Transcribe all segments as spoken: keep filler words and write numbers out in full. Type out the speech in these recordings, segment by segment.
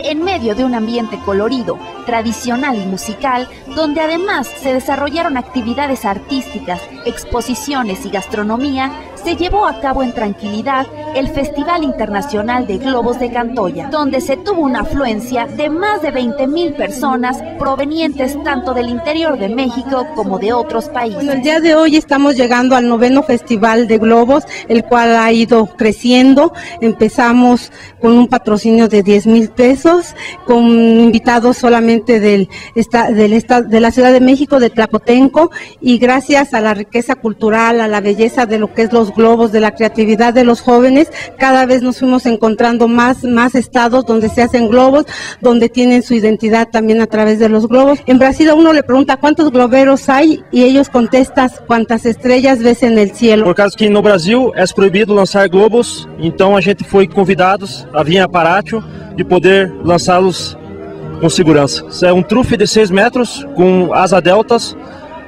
en medio de un ambiente colorido, tradicional y musical, donde además se desarrollaron actividades artísticas, exposiciones y gastronomía, se llevó a cabo en tranquilidad el Festival Internacional de Globos de Cantoya, donde se tuvo una afluencia de más de veinte mil personas provenientes tanto del interior de México como de otros países. Bueno, el día de hoy estamos llegando al noveno Festival de Globos, el cual ha ido creciendo. Empezamos con un patrocinio de diez mil pesos, con invitados solamente del, esta, del esta, de la Ciudad de México, de Tlacotenco, y gracias a la riqueza cultural, a la belleza de lo que es los globos, de la creatividad de los jóvenes, cada vez nos fuimos encontrando más, más estados donde se hacen globos, donde tienen su identidad también a través de los globos. En Brasil a uno le pregunta cuántos globeros hay y ellos contestan cuántas estrellas ves en el cielo. Por causa que no Brasil é proibido lançar globos, então a gente foi convidados a vir a Paraty e poder lançá-los com segurança. Isso é um trufe de seis metros com asa deltas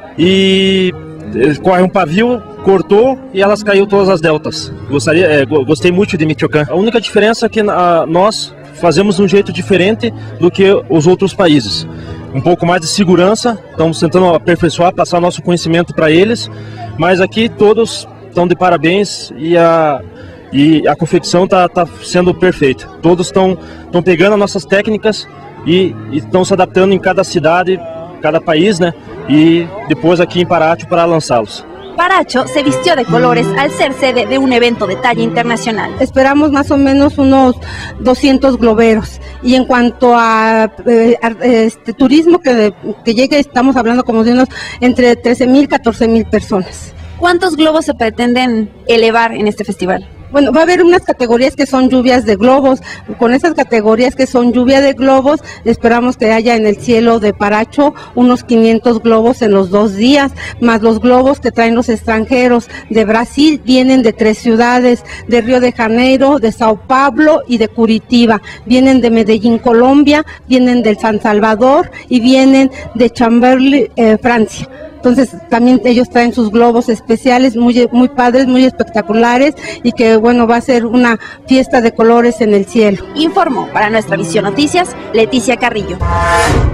e corre um pavio, cortou e elas caiu todas as deltas. Gostaria, é, gostei muito de Michoacán. A única diferença é que a, nós fazemos de um jeito diferente do que os outros países. Um pouco mais de segurança, estamos tentando aperfeiçoar, passar nosso conhecimento para eles, mas aqui todos estão de parabéns e a, e a confecção está tá sendo perfeita. Todos estão estão pegando as nossas técnicas e estão se adaptando em cada cidade, cada país, né? Y después aquí en Paraty para lanzarlos. Paracho se vistió de colores al ser sede de un evento de talla internacional. Esperamos más o menos unos doscientos globeros. Y en cuanto a, eh, a este turismo que, que llegue, estamos hablando como de unos entre trece mil, catorce mil personas. ¿Cuántos globos se pretenden elevar en este festival? Bueno, va a haber unas categorías que son lluvias de globos. Con esas categorías que son lluvia de globos, esperamos que haya en el cielo de Paracho unos quinientos globos en los dos días, más los globos que traen los extranjeros. De Brasil vienen de tres ciudades, de Río de Janeiro, de Sao Paulo y de Curitiba. Vienen de Medellín, Colombia, vienen del San Salvador y vienen de Chamberlain, eh, Francia. Entonces también ellos traen sus globos especiales, muy, muy padres, muy espectaculares, y que bueno, va a ser una fiesta de colores en el cielo. Informó para Nuestra Visión Noticias, Leticia Carrillo.